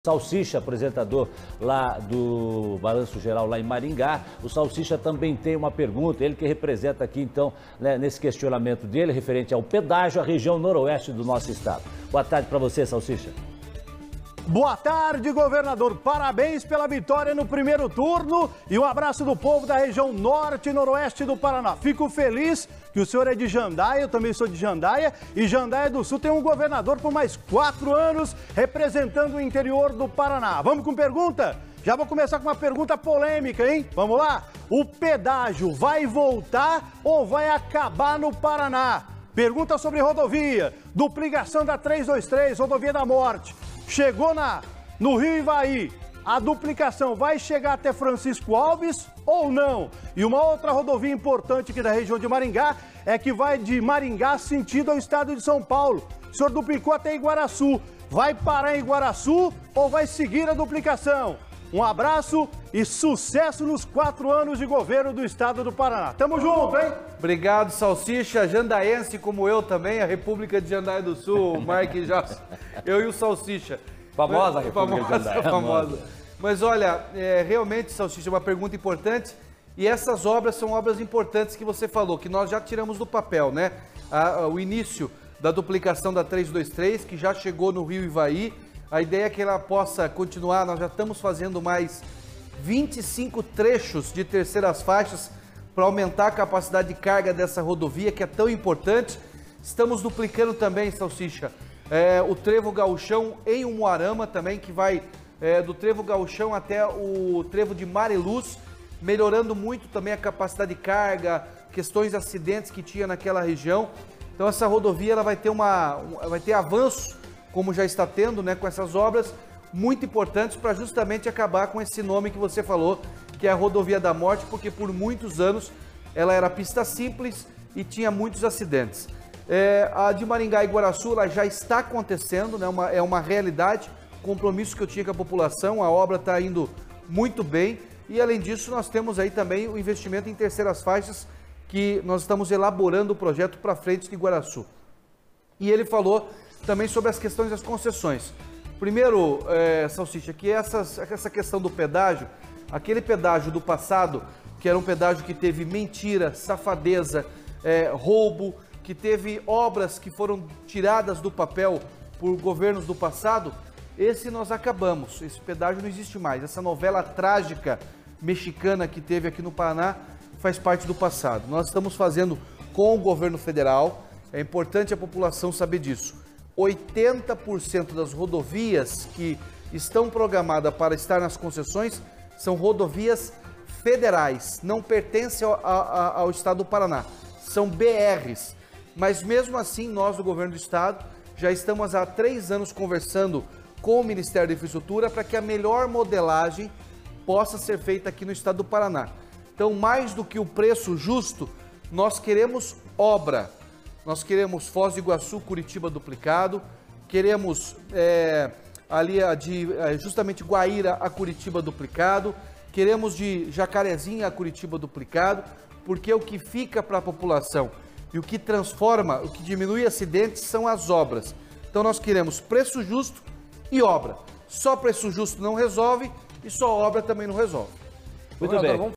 Salsicha, apresentador lá do Balanço Geral lá em Maringá. O Salsicha também tem uma pergunta, ele que representa aqui então, né, nesse questionamento dele, referente ao pedágio, a região noroeste do nosso estado. Boa tarde para você, Salsicha. Boa tarde, governador. Parabéns pela vitória no primeiro turno e um abraço do povo da região norte e noroeste do Paraná. Fico feliz que o senhor é de Jandaia, eu também sou de Jandaia, e Jandaia do Sul tem um governador por mais 4 anos representando o interior do Paraná. Vamos com pergunta? Já vou começar com uma pergunta polêmica, hein? Vamos lá? O pedágio vai voltar ou vai acabar no Paraná? Pergunta sobre rodovia, duplicação da 323, rodovia da morte. Chegou no Rio Ivaí, a duplicação vai chegar até Francisco Alves ou não? E uma outra rodovia importante aqui da região de Maringá é que vai de Maringá sentido ao estado de São Paulo. O senhor duplicou até Iguaraçu. Vai parar em Iguaraçu ou vai seguir a duplicação? Um abraço e sucesso nos 4 anos de governo do estado do Paraná. Tamo junto, hein? Obrigado, Salsicha, jandaense como eu também, a República de Jandaia do Sul, Mike Joss, eu e o Salsicha. Famosa República de Jandaia. Famosa. Mas olha, realmente, Salsicha, uma pergunta importante, e essas obras são obras importantes que você falou, que nós já tiramos do papel, né? O início da duplicação da 323, que já chegou no Rio Ivaí, a ideia é que ela possa continuar, nós já estamos fazendo mais 25 trechos de terceiras faixas para aumentar a capacidade de carga dessa rodovia, que é tão importante. Estamos duplicando também, Salsicha, o Trevo Gauchão em Umuarama também, que vai do Trevo Gauchão até o Trevo de Mareluz, melhorando muito também a capacidade de carga, questões de acidentes que tinha naquela região. Então essa rodovia ela vai ter avanço, como já está tendo, né, com essas obras muito importantes para justamente acabar com esse nome que você falou, que é a Rodovia da Morte, porque por muitos anos ela era pista simples e tinha muitos acidentes. A de Maringá e Iguaraçu ela já está acontecendo, né, é uma realidade, compromisso que eu tinha com a população, a obra está indo muito bem e além disso nós temos aí também o investimento em terceiras faixas que nós estamos elaborando o projeto para frente de Iguaraçu. E ele falou também sobre as questões das concessões. Primeiro, Salsicha, que essa questão do pedágio, aquele pedágio do passado, que era um pedágio que teve mentira, safadeza, roubo, que teve obras que foram tiradas do papel por governos do passado, esse nós acabamos, esse pedágio não existe mais. Essa novela trágica mexicana que teve aqui no Paraná faz parte do passado. Nós estamos fazendo com o governo federal, é importante a população saber disso. 80% das rodovias que estão programadas para estar nas concessões são rodovias federais, não pertencem ao estado do Paraná, são BRs. Mas mesmo assim, nós do governo do estado já estamos há 3 anos conversando com o Ministério da Infraestrutura para que a melhor modelagem possa ser feita aqui no estado do Paraná. Então, mais do que o preço justo, nós queremos obra. Nós queremos Foz do Iguaçu, Curitiba duplicado, queremos justamente Guaíra a Curitiba duplicado, queremos de Jacarezinho a Curitiba duplicado, porque o que fica para a população e o que transforma, o que diminui acidentes são as obras. Então nós queremos preço justo e obra. Só preço justo não resolve e só obra também não resolve. Muito bem.